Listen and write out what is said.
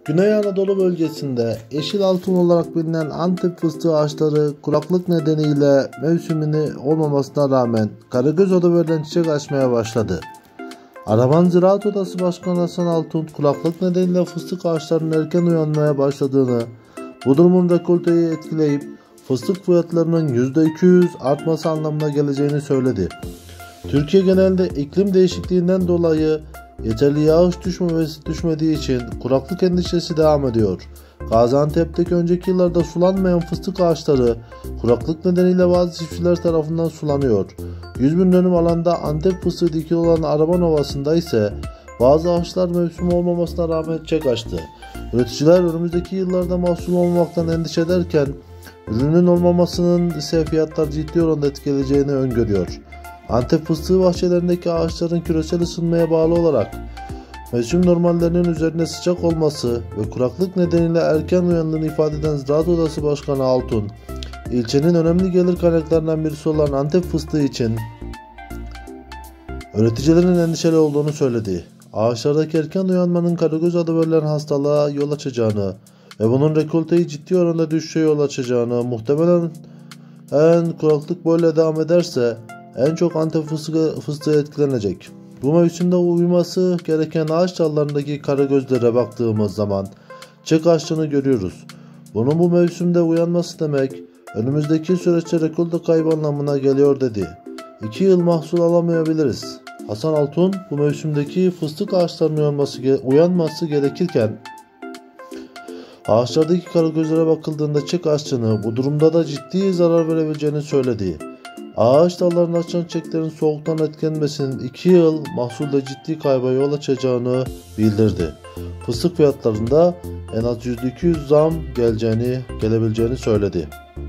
Güney Anadolu bölgesinde yeşil altın olarak bilinen Antep fıstığı ağaçları kuraklık nedeniyle mevsimini olmamasına rağmen Karagöz adı verilen çiçek açmaya başladı. Araban Ziraat Odası Başkanı Hasan Altun, kuraklık nedeniyle fıstık ağaçlarının erken uyanmaya başladığını, bu durumun rekolteyi etkileyip fıstık fiyatlarının %200 artması anlamına geleceğini söyledi. Türkiye genelinde iklim değişikliğinden dolayı yeterli yağış düşmediği için kuraklık endişesi devam ediyor. Gaziantep'teki önceki yıllarda sulanmayan fıstık ağaçları kuraklık nedeniyle bazı çiftçiler tarafından sulanıyor. 100.000 dönüm alanda Antep fıstığı dikili olan Araban Ovası'nda ise bazı ağaçlar mevsim olmamasına rağmen çiçek açtı. Üreticiler önümüzdeki yıllarda mahsul olmamaktan endişe ederken ürünün olmamasının ise fiyatlar ciddi oranda etkileyeceğini öngörüyor. Antep fıstığı bahçelerindeki ağaçların küresel ısınmaya bağlı olarak mevsim normallerinin üzerine sıcak olması ve kuraklık nedeniyle erken uyandığını ifade eden Ziraat Odası Başkanı Altun, ilçenin önemli gelir kaynaklarından birisi olan Antep fıstığı için üreticilerin endişeli olduğunu söyledi. Ağaçlardaki erken uyanmanın Karagöz adı verilen hastalığa yol açacağını ve bunun rekolteyi ciddi oranda düşüşe yol açacağını, muhtemelen kuraklık böyle devam ederse en çok Antep fıstığı etkilenecek. Bu mevsimde uyuması gereken ağaç dallarındaki karagözlere baktığımız zaman çiçek açtığını görüyoruz. Bunun bu mevsimde uyanması demek önümüzdeki süreçte rekolte kaybı anlamına geliyor dedi. 2 yıl mahsul alamayabiliriz. Hasan Altun, bu mevsimdeki fıstık ağaçlarının uyanması gerekirken ağaçlardaki karagözlere bakıldığında çiçek açtığını, bu durumda da ciddi zarar verebileceğini söyledi. Ağaç dallarında açan çiçeklerin soğuktan etkilenmesinin 2 yıl mahsulde ciddi kayba yol açacağını bildirdi. Fıstık fiyatlarında en az %200 zam gelebileceğini söyledi.